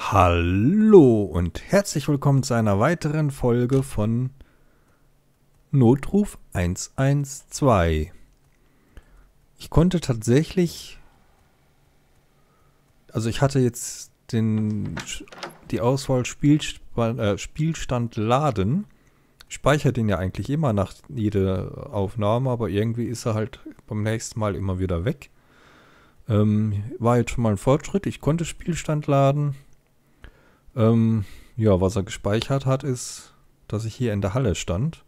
Hallo und herzlich willkommen zu einer weiteren Folge von Notruf 112. Ich konnte tatsächlich, also ich hatte jetzt die Auswahl Spielstand laden. Ich speichere den ja eigentlich immer nach jeder Aufnahme, aber irgendwie ist er halt beim nächsten Mal immer wieder weg. War jetzt schon mal ein Fortschritt. Ich konnte Spielstand laden. Ja, was er gespeichert hat, ist, dass ich hier in der Halle stand.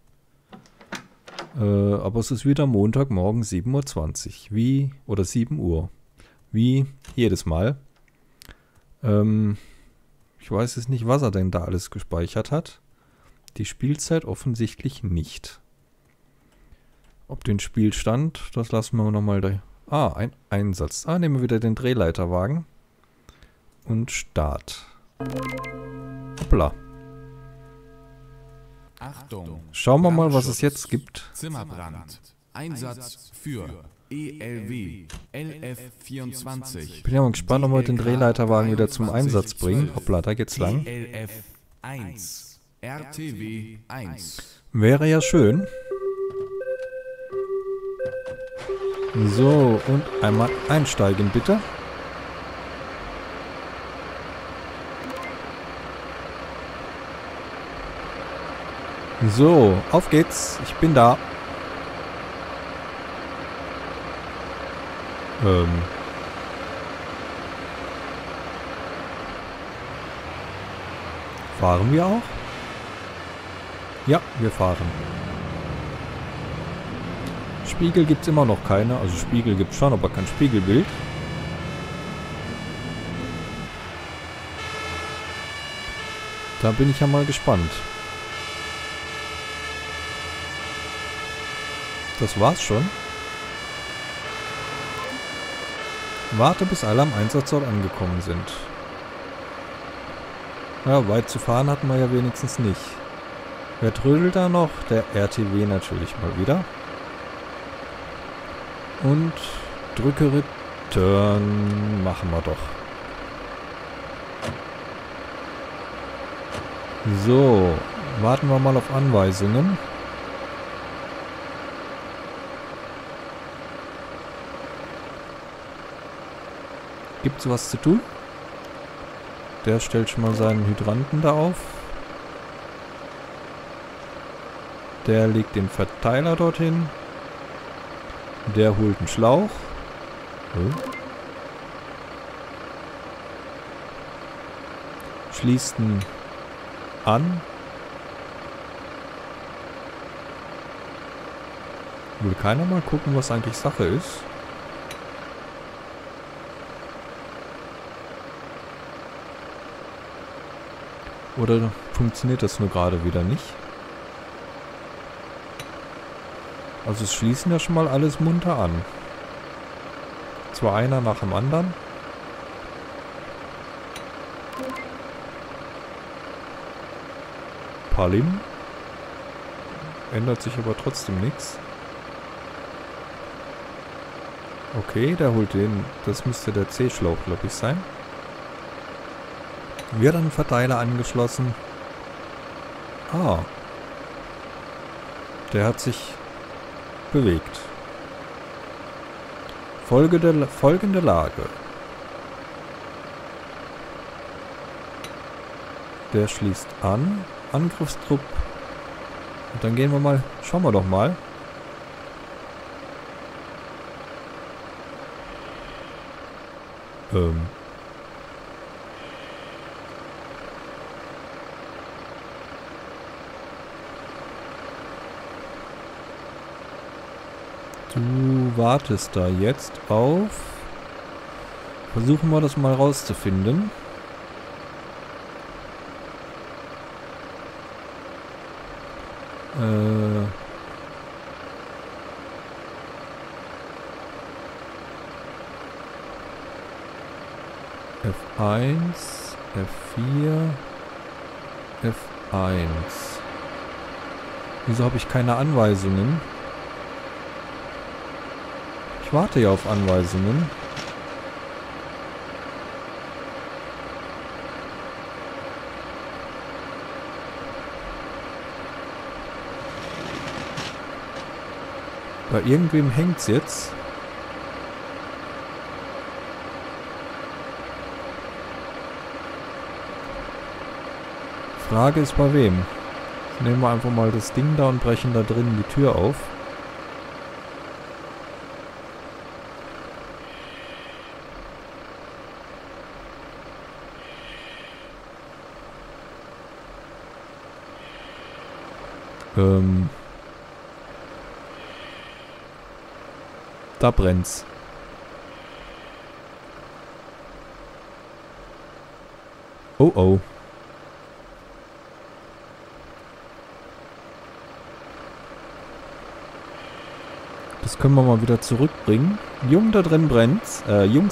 Aber es ist wieder Montagmorgen 7:20 Uhr. Oder 7 Uhr. Wie jedes Mal. Ich weiß jetzt nicht, was er denn da alles gespeichert hat. Die Spielzeit offensichtlich nicht. Ob den Spielstand, das lassen wir nochmal da. Ein Einsatz. Nehmen wir wieder den Drehleiterwagen. Und Start. Hoppla. Achtung. Schauen wir mal, was es jetzt gibt. Zimmerbrand. Einsatz für ELW LF24. Ich bin ja mal gespannt, ob wir den Drehleiterwagen wieder zum Einsatz bringen. Hoppla, da geht's lang. LF1. RTW 1. Wäre ja schön. So, und einmal einsteigen, bitte. So, auf geht's. Ich bin da. Fahren wir auch? Ja, wir fahren. Spiegel gibt's immer noch keine. Also Spiegel gibt's schon, aber kein Spiegelbild. Da bin ich ja mal gespannt. Das war's schon. Warte, bis alle am Einsatzort angekommen sind. Ja, weit zu fahren hatten wir ja wenigstens nicht. Wer trödelt da noch? Der RTW natürlich mal wieder. Und drücke Return. Machen wir doch. So, warten wir mal auf Anweisungen. Gibt's was zu tun? Der stellt schon mal seinen Hydranten da auf. Der legt den Verteiler dorthin. Der holt einen Schlauch. Schließt ihn an. Will keiner mal gucken, was eigentlich Sache ist? Oder funktioniert das nur gerade wieder nicht? Also es schließen ja schon mal alles munter an. Zwar einer nach dem anderen. Palim. Ändert sich aber trotzdem nichts. Okay, der holt den. Das müsste der C-Schlauch, glaube ich, sein. Wird ein Verteiler angeschlossen. Der hat sich bewegt. Folgende Lage. Der schließt an. Angriffstrupp. Und dann gehen wir mal. Schauen wir doch mal. Du wartest da jetzt auf. Versuchen wir das mal rauszufinden. F1, F4, F1. Wieso habe ich keine Anweisungen? Ich warte ja auf Anweisungen. Bei irgendwem hängt's jetzt. Frage ist bei wem. Jetzt nehmen wir einfach mal das Ding da und brechen da drin die Tür auf. Da brennt's. Oh oh. Das können wir mal wieder zurückbringen. Jungs, da drin brennt's.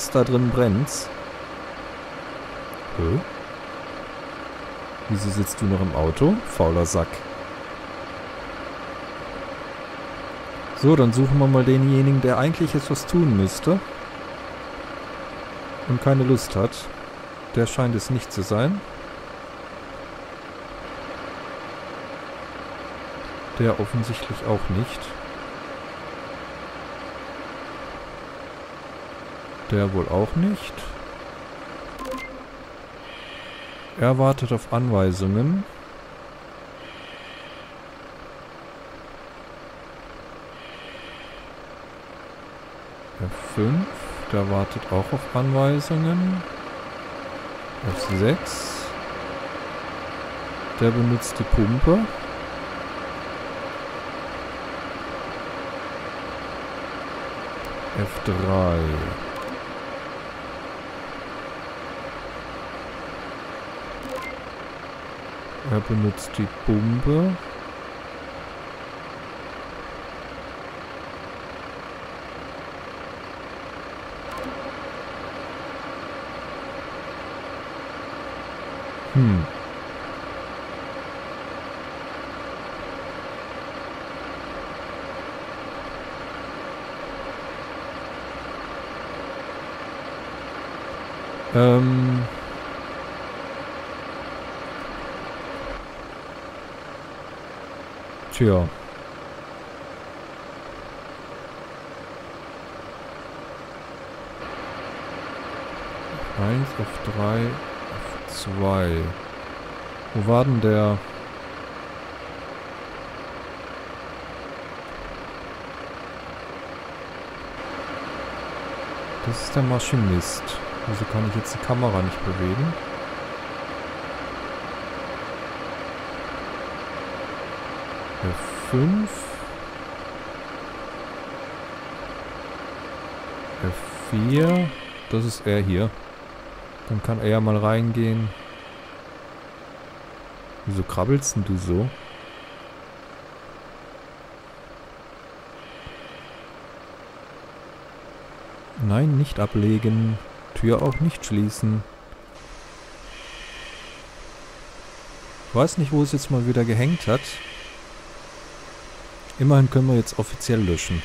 Wieso sitzt du noch im Auto? Fauler Sack. So, dann suchen wir mal denjenigen, der eigentlich jetzt was tun müsste. Und keine Lust hat. Der scheint es nicht zu sein. Der offensichtlich auch nicht. Der wohl auch nicht. Er wartet auf Anweisungen. F5, der wartet auch auf Anweisungen. F6, der benutzt die Pumpe. F3. Er benutzt die Pumpe. Tja. F1, F3, F2. Wo war denn der? Das ist der Maschinist. Also kann ich jetzt die Kamera nicht bewegen. F5. F4. Das ist er hier. Dann kann er ja mal reingehen. Wieso krabbelst denn du so? Nein, nicht ablegen. Tür auch nicht schließen. Ich weiß nicht, wo es jetzt mal wieder gehängt hat. Immerhin können wir jetzt offiziell löschen.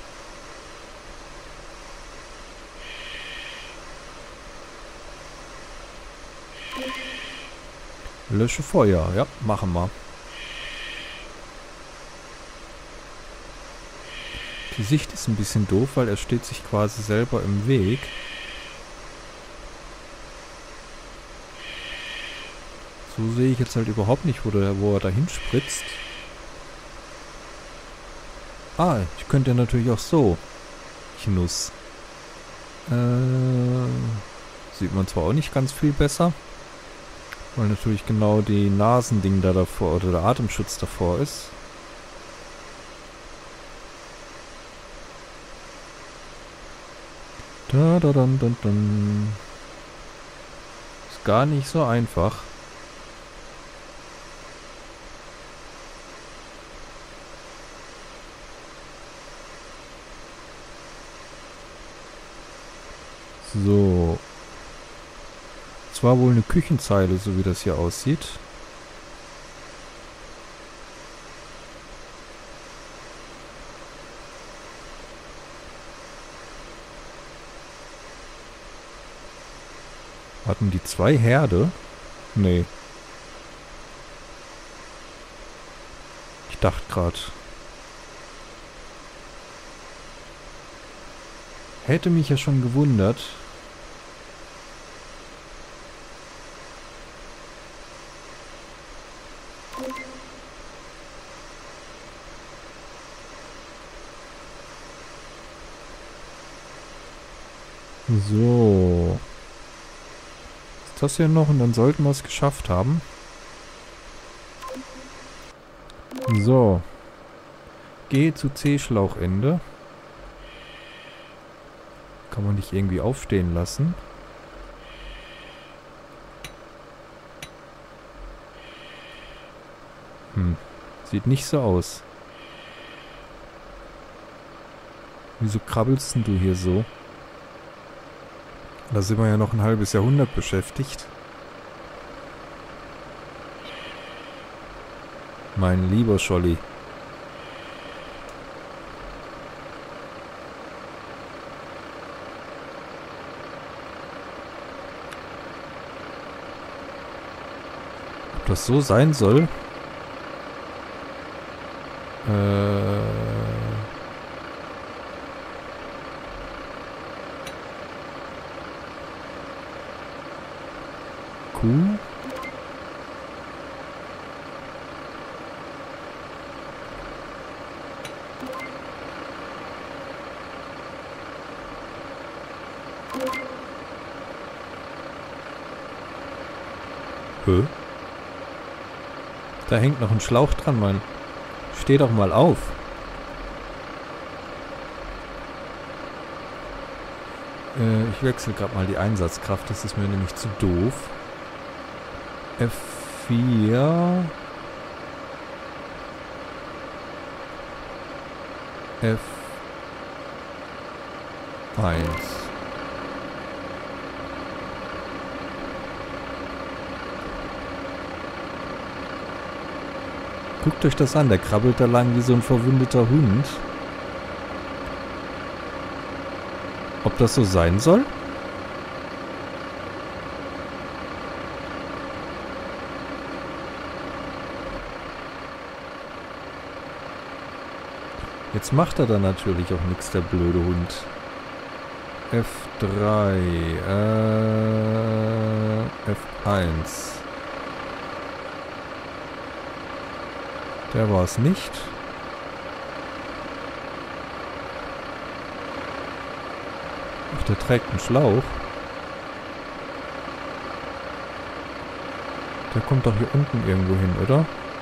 Lösche Feuer. Ja, machen wir. Die Sicht ist ein bisschen doof, weil er steht sich quasi selber im Weg. So sehe ich jetzt halt überhaupt nicht, wo er dahin spritzt. Ah, ich könnte natürlich auch so. Ich Nuss. Sieht man zwar auch nicht ganz viel besser, weil natürlich genau die Nasending da davor oder der Atemschutz davor ist. Da, da, dann, dann, dann. Ist gar nicht so einfach. So. Es war wohl eine Küchenzeile, so wie das hier aussieht. Hatten die 2 Herde? Nee. Ich dachte gerade. Hätte mich ja schon gewundert. So. Ist das hier noch und dann sollten wir es geschafft haben. So. G zu C-Schlauchende. Kann man nicht irgendwie aufstehen lassen. Sieht nicht so aus. Wieso krabbelst denn du hier so? Da sind wir ja noch ein halbes Jahrhundert beschäftigt. Mein lieber Scholli. Ob das so sein soll? Q. Da hängt noch ein Schlauch dran, Mann. Steh doch mal auf. Ich wechsle gerade mal die Einsatzkraft. Das ist mir nämlich zu doof. F4. F1. Guckt euch das an, der krabbelt da lang wie so ein verwundeter Hund. Ob das so sein soll? Jetzt macht er da natürlich auch nichts, der blöde Hund. F3, F1. Der war es nicht. Ach, der trägt einen Schlauch. Der kommt doch hier unten irgendwo hin, oder?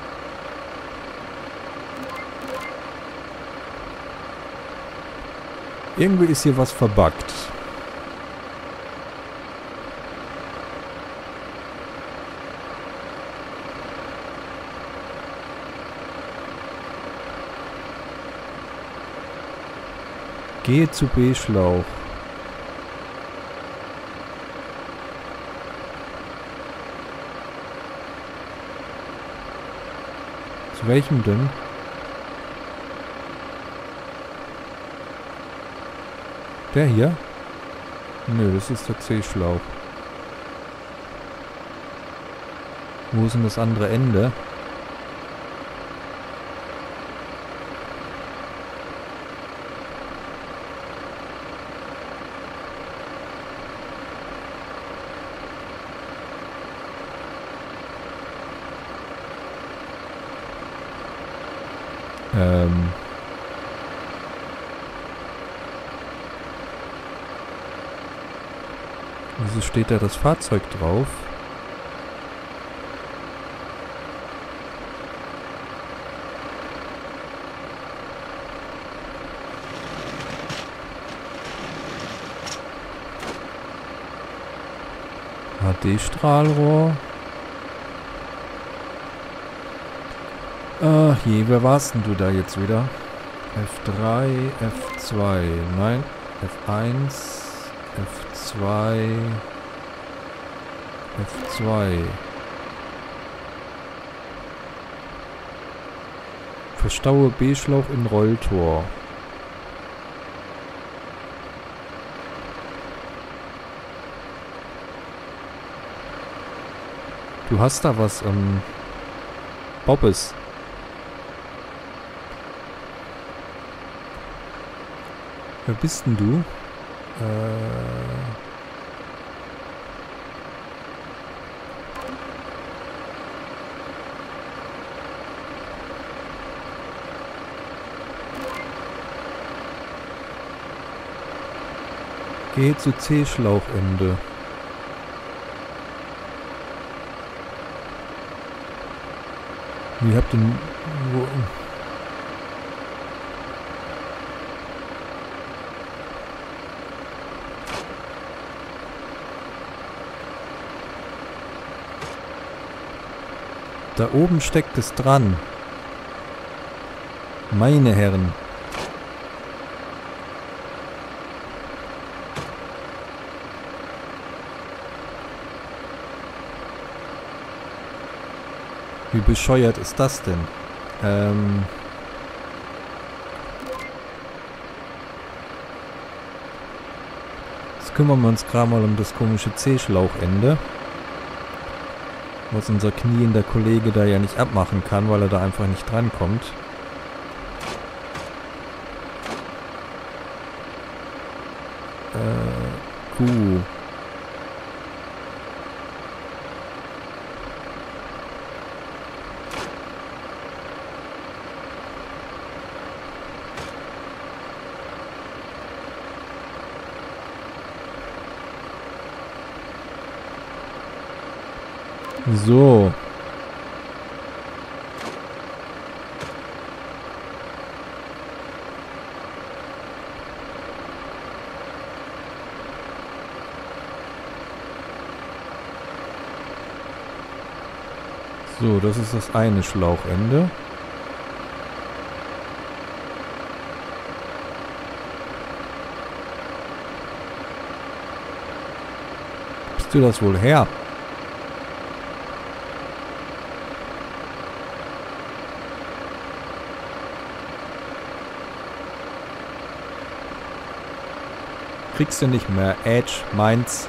Irgendwie ist hier was verbuggt. Gehe zu B-Schlauch. Zu welchem denn? Der hier? Nö, das ist der C-Schlauch. Wo ist denn das andere Ende? Wieso steht da das Fahrzeug drauf? HD-Strahlrohr. Ach je, wer warst denn du da jetzt wieder? F3, F2, nein, F1, F2, F2. Verstaue B-Schlauch in Rolltor. Du hast da was, Bobbes. Wer bist denn du? Geh zu C-Schlauchende. Wie habt ihr... Wo, da oben steckt es dran. Meine Herren. Wie bescheuert ist das denn? Jetzt kümmern wir uns gerade mal um das komische C-Schlauchende. Was unser kniender Kollege da ja nicht abmachen kann, weil er da einfach nicht drankommt. Kuh. So. So, das ist das eine Schlauchende. Bist du das wohl her? Kriegst du nicht mehr. Edge, meins.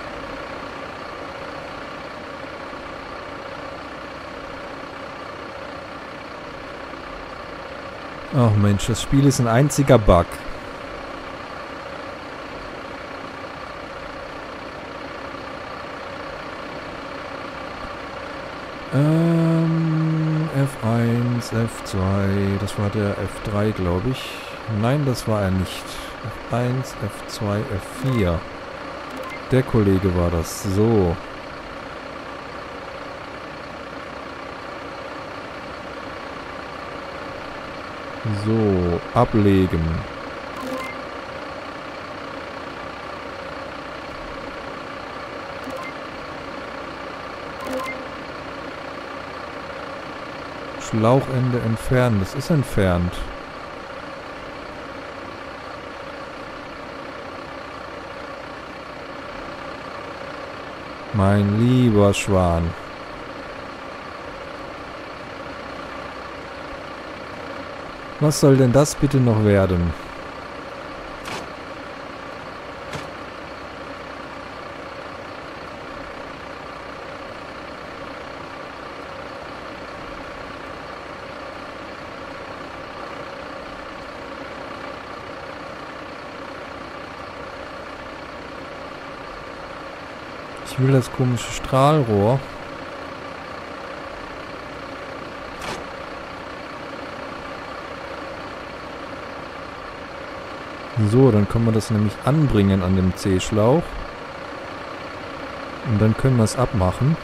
Ach Mensch, das Spiel ist ein einziger Bug. F1, F2, das war der F3, glaube ich. Nein, das war er nicht. F1, F2, F4. Der Kollege war das. So. So, ablegen. Schlauchende entfernen. Das ist entfernt. Mein lieber Schwan. Was soll denn das bitte noch werden? Ich will das komische Strahlrohr. So, dann können wir das nämlich anbringen an dem C-Schlauch. Und dann können wir es abmachen.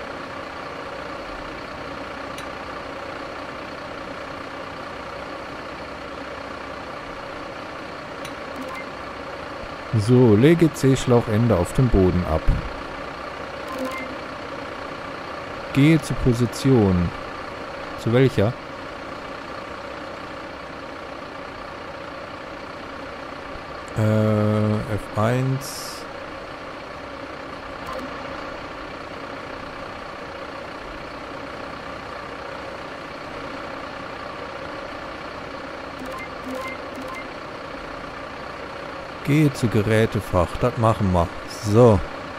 So, lege C-Schlauchende auf dem Boden ab. Gehe zur Position. Zu welcher? F1. Gehe zu Gerätefach. Das machen wir. So.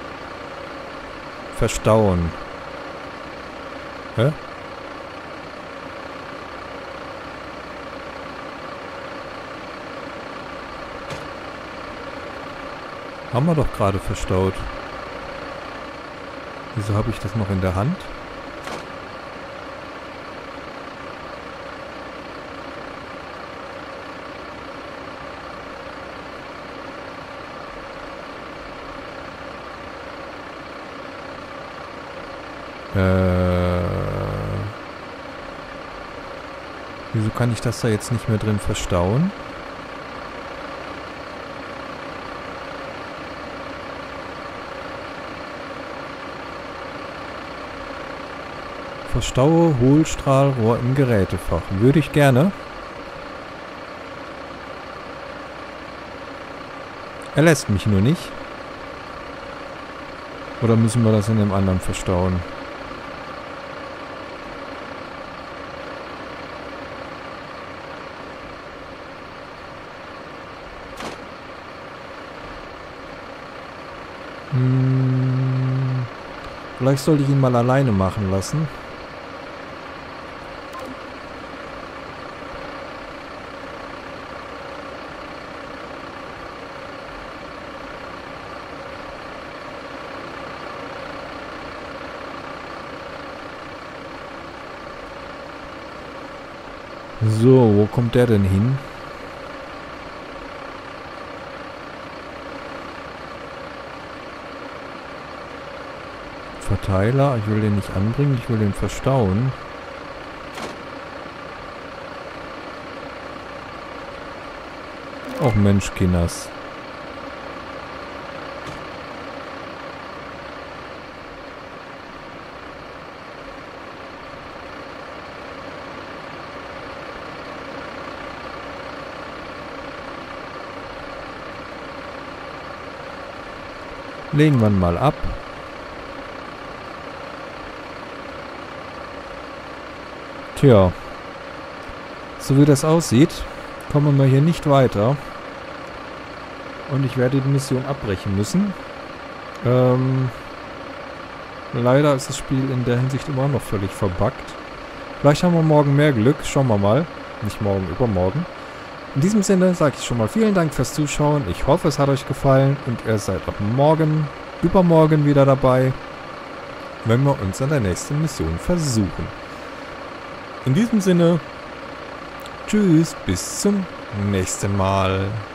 Verstauen. Hä? Haben wir doch gerade verstaut. Wieso habe ich das noch in der Hand? Wieso kann ich das da jetzt nicht mehr drin verstauen? Verstaue Hohlstrahlrohr im Gerätefach. Würde ich gerne. Er lässt mich nur nicht. Oder müssen wir das in einem anderen verstauen? Vielleicht sollte ich ihn mal alleine machen lassen. So, wo kommt der denn hin? Verteiler, ich will den nicht anbringen, ich will den verstauen. Och Mensch, Kinders. Legen wir ihn mal ab. Tja, so wie das aussieht, kommen wir hier nicht weiter. Und ich werde die Mission abbrechen müssen. Leider ist das Spiel in der Hinsicht immer noch völlig verbuggt. Vielleicht haben wir morgen mehr Glück, schauen wir mal. Nicht morgen, übermorgen. In diesem Sinne sage ich schon mal vielen Dank fürs Zuschauen. Ich hoffe, es hat euch gefallen und ihr seid auch morgen, übermorgen wieder dabei, wenn wir uns an der nächsten Mission versuchen. In diesem Sinne, tschüss, bis zum nächsten Mal.